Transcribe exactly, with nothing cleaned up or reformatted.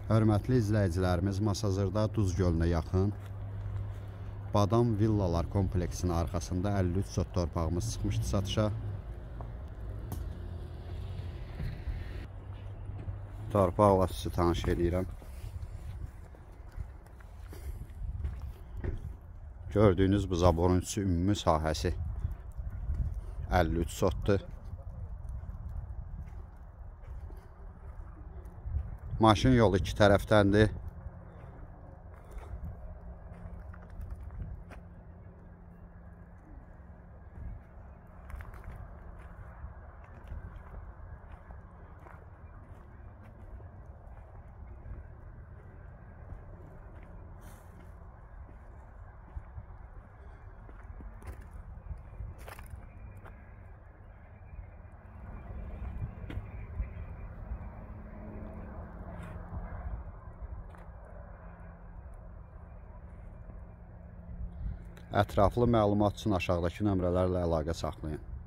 Hörmətli izləyicilərimiz, Masazırda Duz gölünə yaxın Badam Villalar kompleksinin arxasında əlli üç sot torpağımız çıxmışdı satışa. Torpaqla sizi tanış edirəm. Gördüyünüz bu zaborun ümumi sahəsi əlli üç sotdur. Maşın yolu iki tərəfdəndir. Ətraflı məlumat üçün aşağıdakı nömrələrlə əlaqə saxlayın.